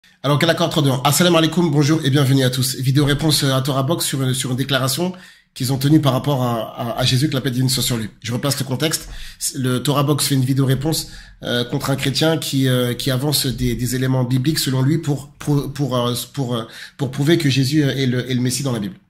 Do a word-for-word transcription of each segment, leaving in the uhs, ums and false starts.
Alors, quel accord trois deux un. Assalamu alaikum, bonjour et bienvenue à tous. Vidéo réponse à Torah Box sur une, sur une déclaration qu'ils ont tenue par rapport à, à, à Jésus, que la paix divine soit sur lui. Je replace le contexte. Le Torah Box fait une vidéo réponse euh, contre un chrétien qui euh, qui avance des, des éléments bibliques selon lui pour pour pour pour, pour, pour prouver que Jésus est le, est le Messie dans la Bible.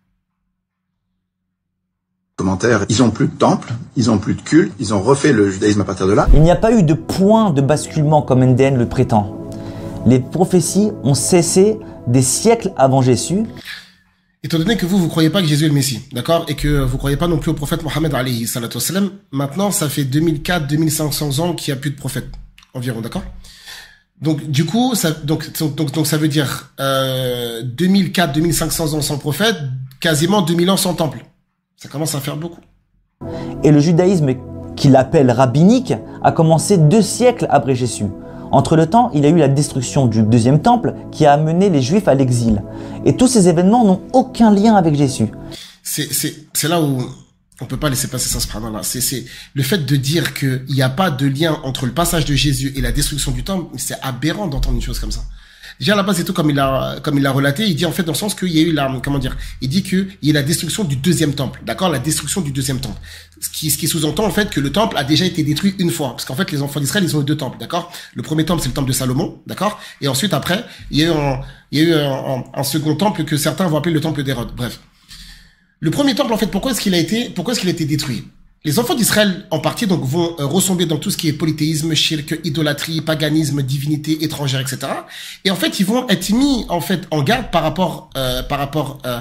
Commentaire, ils ont plus de temple, ils ont plus de culte, ils ont refait le judaïsme à partir de là. Il n'y a pas eu de point de basculement comme N D N le prétend. Les prophéties ont cessé des siècles avant Jésus. Étant donné que vous, vous croyez pas que Jésus est le Messie, d'accord, et que vous croyez pas non plus au prophète Mohammed alayhi salatu wassalam, maintenant, ça fait deux mille quatre, deux mille cinq cents ans qu'il n'y a plus de prophète, environ, d'accord? Donc, du coup, ça, donc, donc, donc, ça veut dire, euh, deux mille quatre, deux mille cinq cents ans sans prophète, quasiment deux mille ans sans temple. Ça commence à faire beaucoup. Et le judaïsme qu'il appelle rabbinique a commencé deux siècles après Jésus. Entre le temps, il y a eu la destruction du deuxième temple qui a amené les Juifs à l'exil. Et tous ces événements n'ont aucun lien avec Jésus. C'est, c'est, c'est là où on peut pas laisser passer ça, subhanallah. C'est, c'est le fait de dire qu'il n'y a pas de lien entre le passage de Jésus et la destruction du temple. C'est aberrant d'entendre une chose comme ça. Déjà, à la base, c'est tout comme il l'a, comme il l'a relaté. Il dit, en fait, dans le sens qu'il y a eu la, comment dire, il dit qu'il y a la destruction du deuxième temple. D'accord? La destruction du deuxième temple. Ce qui, ce qui sous-entend, en fait, que le temple a déjà été détruit une fois. Parce qu'en fait, les enfants d'Israël, ils ont eu deux temples. D'accord? Le premier temple, c'est le temple de Salomon. D'accord? Et ensuite, après, il y a eu un, il y a eu un, un, un second temple que certains vont appeler le temple d'Hérode. Bref. Le premier temple, en fait, pourquoi est-ce qu'il a été, pourquoi est-ce qu'il a été détruit? Les enfants d'Israël, en partie, donc, vont euh, ressembler dans tout ce qui est polythéisme, shirk, idolâtrie, paganisme, divinité étrangère, et cetera. Et en fait, ils vont être mis, en fait, en garde par rapport, euh, par rapport euh,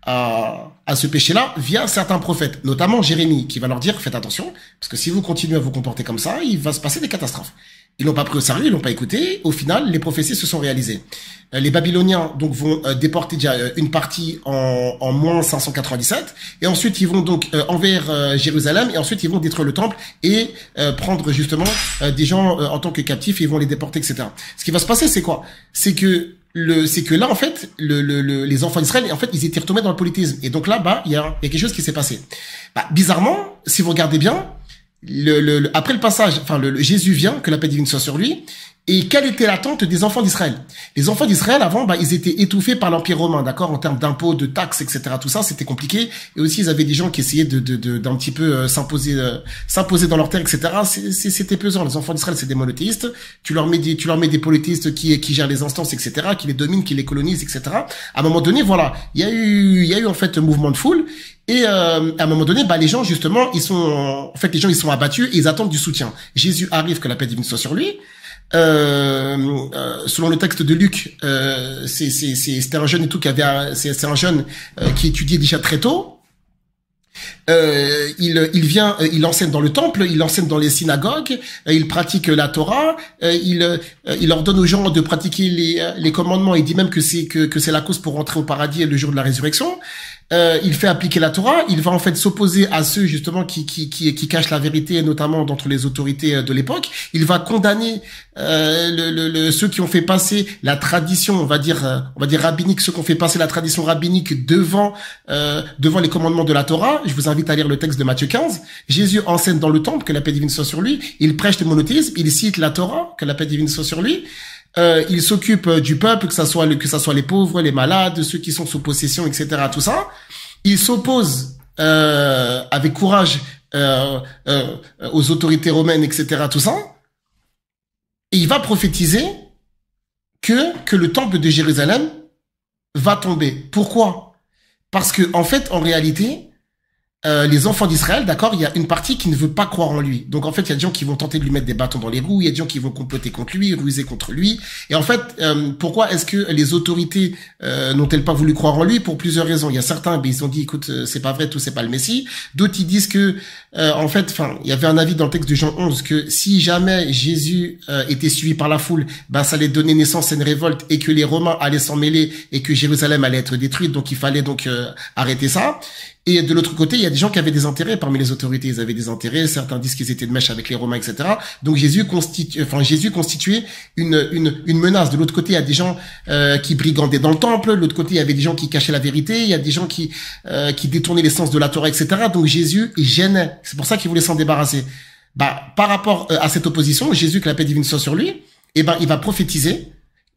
à, à ce péché-là via certains prophètes, notamment Jérémie, qui va leur dire, faites attention, parce que si vous continuez à vous comporter comme ça, il va se passer des catastrophes. Ils l'ont pas pris au sérieux, ils l'ont pas écouté. Au final, les prophéties se sont réalisées. Euh, les Babyloniens donc vont euh, déporter déjà euh, une partie en, en moins cinq cent quatre-vingt-dix-sept, et ensuite ils vont donc euh, envers euh, Jérusalem, et ensuite ils vont détruire le temple et euh, prendre justement euh, des gens euh, en tant que captifs, et ils vont les déporter, et cetera. Ce qui va se passer, c'est quoi? C'est que le, c'est que là en fait, le, le, le, les enfants d'Israël, en fait, ils étaient retombés dans le polythéisme, et donc là, bah, il y a, il y a quelque chose qui s'est passé. Bah, bizarrement, si vous regardez bien. Le, le, le, après le passage, enfin le, le Jésus vient, que la paix divine soit sur lui. Et quelle était l'attente des enfants d'Israël? Les enfants d'Israël, avant, bah, ils étaient étouffés par l'Empire romain, d'accord, en termes d'impôts, de taxes, et cetera. Tout ça, c'était compliqué. Et aussi, ils avaient des gens qui essayaient de, de, de d'un petit peu euh, s'imposer, euh, s'imposer dans leur terre, et cetera. C'était pesant. Les enfants d'Israël, c'est des monothéistes. Tu leur mets des, tu leur mets des polythéistes qui, qui gèrent les instances, et cetera, qui les dominent, qui les colonisent, et cetera. À un moment donné, voilà, il y a eu, il y a eu en fait un mouvement de foule. Et euh, à un moment donné, bah les gens justement, ils sont, en fait, les gens ils sont abattus et ils attendent du soutien. Jésus arrive, que la paix divine soit sur lui. Euh, euh, selon le texte de Luc, euh, c'est c'est c'est c'était un jeune et tout qui avait, c'est c'est un jeune euh, qui étudiait déjà très tôt. Euh, il, il vient, il enseigne dans le temple, il enseigne dans les synagogues, il pratique la Torah, il, il ordonne aux gens de pratiquer les, les commandements. Il dit même que c'est que, que c'est la cause pour rentrer au paradis le jour de la résurrection. Euh, il fait appliquer la Torah. Il va en fait s'opposer à ceux justement qui qui qui, qui cachent la vérité, notamment d'entre les autorités de l'époque. Il va condamner euh, le, le, le, ceux qui ont fait passer la tradition, on va dire, on va dire rabbinique, ceux qui ont fait passer la tradition rabbinique devant euh, devant les commandements de la Torah. Je vous invite à lire le texte de Matthieu quinze. Jésus enseigne dans le temple, que la paix divine soit sur lui. Il prêche le monothéisme. Il cite la Torah, que la paix divine soit sur lui. Euh, il s'occupe du peuple, que ça soit le, que ça soit les pauvres, les malades, ceux qui sont sous possession, et cetera. Tout ça. Il s'oppose euh, avec courage euh, euh, aux autorités romaines, et cetera. Tout ça. Et il va prophétiser que que le temple de Jérusalem va tomber. Pourquoi? Parce que en fait, en réalité. Euh, les enfants d'Israël, d'accord, il y a une partie qui ne veut pas croire en lui. Donc en fait, il y a des gens qui vont tenter de lui mettre des bâtons dans les roues, il y a des gens qui vont comploter contre lui, ruser contre lui. Et en fait, euh, pourquoi est-ce que les autorités euh, n'ont-elles pas voulu croire en lui? Pour plusieurs raisons. Il y a certains, ben, ils ont dit, écoute, euh, c'est pas vrai, tout c'est pas le Messie. D'autres, ils disent que, euh, en fait, enfin, il y avait un avis dans le texte de Jean onze que si jamais Jésus euh, était suivi par la foule, ben ça allait donner naissance à une révolte et que les Romains allaient s'en mêler et que Jérusalem allait être détruite. Donc il fallait donc euh, arrêter ça. Et de l'autre côté, il y a des gens qui avaient des intérêts parmi les autorités. Ils avaient des intérêts. Certains disent qu'ils étaient de mèche avec les Romains, et cetera. Donc Jésus constitue, enfin Jésus constituait une une une menace. De l'autre côté, il y a des gens euh, qui brigandaient dans le temple. De l'autre côté, il y avait des gens qui cachaient la vérité. Il y a des gens qui euh, qui détournaient l'essence de la Torah, et cetera. Donc Jésus gênait. C'est pour ça qu'il voulait s'en débarrasser. Bah, par rapport à cette opposition, Jésus, que la paix divine soit sur lui, eh ben, il va prophétiser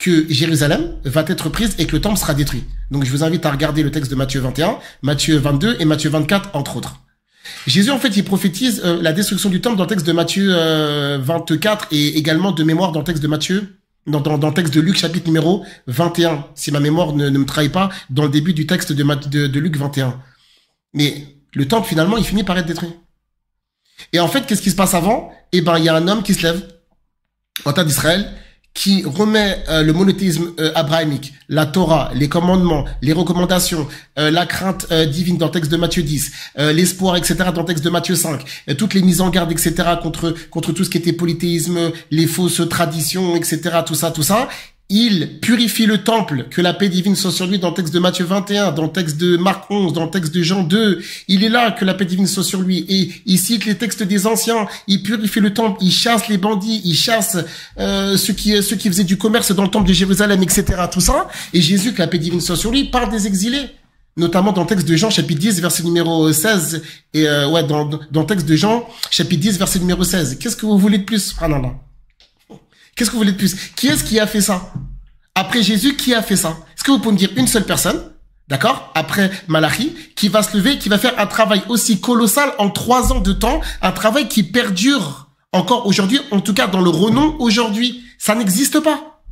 que Jérusalem va être prise et que le temple sera détruit. Donc je vous invite à regarder le texte de Matthieu vingt et un, Matthieu vingt-deux et Matthieu vingt-quatre, entre autres. Jésus, en fait, il prophétise euh, la destruction du temple dans le texte de Matthieu euh, vingt-quatre et également de mémoire dans le texte de Matthieu, dans, dans, dans le texte de Luc, chapitre numéro vingt et un, si ma mémoire ne, ne me trahit pas, dans le début du texte de, de, de Luc vingt et un. Mais le temple, finalement, il finit par être détruit. Et en fait, qu'est-ce qui se passe avant? Eh ben, il y a un homme qui se lève, en terre d'Israël, qui remet euh, le monothéisme euh, abrahamique, la Torah, les commandements, les recommandations, euh, la crainte euh, divine dans le texte de Matthieu dix, euh, l'espoir, et cetera dans le texte de Matthieu cinq, euh, toutes les mises en garde, et cetera contre contre tout ce qui était polythéisme, les fausses traditions, et cetera. Tout ça, tout ça. Il purifie le temple, que la paix divine soit sur lui dans le texte de Matthieu vingt et un, dans le texte de Marc onze, dans le texte de Jean deux. Il est là, que la paix divine soit sur lui. Et il cite les textes des anciens. Il purifie le temple, il chasse les bandits, il chasse euh, ceux qui ceux qui faisaient du commerce dans le temple de Jérusalem, et cetera. Tout ça. Et Jésus, que la paix divine soit sur lui, parle des exilés. Notamment dans le texte de Jean, chapitre dix, verset numéro seize. Et euh, ouais, dans, dans le texte de Jean, chapitre dix, verset numéro seize. Qu'est-ce que vous voulez de plus? Ah non, non. Qu'est-ce que vous voulez de plus? Qui est-ce qui a fait ça? Après Jésus, qui a fait ça? Est-ce que vous pouvez me dire une seule personne, d'accord, après Malachi, qui va se lever, qui va faire un travail aussi colossal en trois ans de temps, un travail qui perdure encore aujourd'hui, en tout cas dans le renom aujourd'hui? Ça n'existe pas.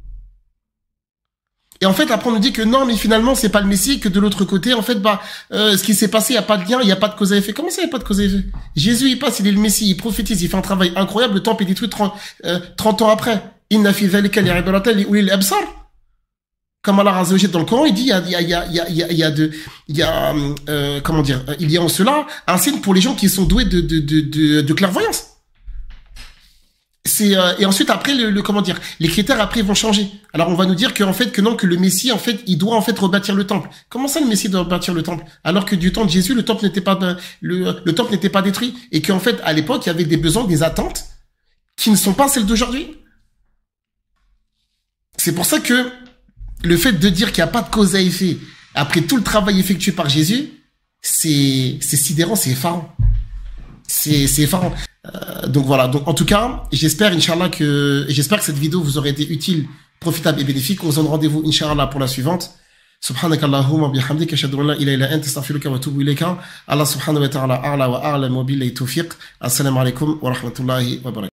Et en fait, après on nous dit que non, mais finalement c'est pas le Messie, que de l'autre côté, en fait, bah, euh, ce qui s'est passé, il y a pas de lien, il y a pas de cause à effet. Comment ça, il y a pas de cause à effet? Jésus, il passe, il est le Messie, il prophétise, il fait un travail incroyable, le temple est détruit trente, euh, trente ans après. Inna fi dhalika li'ibaratin li ulil absar. Comme Allah Azza wa Jalla dans le Coran, il dit, il y a, il y a, il y a, il y a, il y a de, il y a, euh, comment dire, il y a en cela un signe pour les gens qui sont doués de, de, de, de, de clairvoyance. C'est euh, et ensuite après le, le comment dire, les critères après vont changer. Alors on va nous dire que en fait que non, que le Messie en fait il doit en fait rebâtir le temple. Comment ça le Messie doit rebâtir le temple alors que du temps de Jésus le temple n'était pas le le temple n'était pas détruit et qu'en fait à l'époque il y avait des besoins, des attentes qui ne sont pas celles d'aujourd'hui. C'est pour ça que le fait de dire qu'il n'y a pas de cause à effet après tout le travail effectué par Jésus, c'est c'est sidérant, c'est effarant. C'est c'est effarant. Euh, donc voilà, donc en tout cas, j'espère Inch'Allah que j'espère que cette vidéo vous aurait été utile, profitable et bénéfique. On se donne rendez-vous Inch'Allah pour la suivante. سبحانك اللهم وبحمدك اشهد ان لا اله الا انت استغفرك واتوب اليك. الله سبحانه وتعالى اعلى واعلم وبالله التوفيق. السلام عليكم ورحمه الله وبركاته.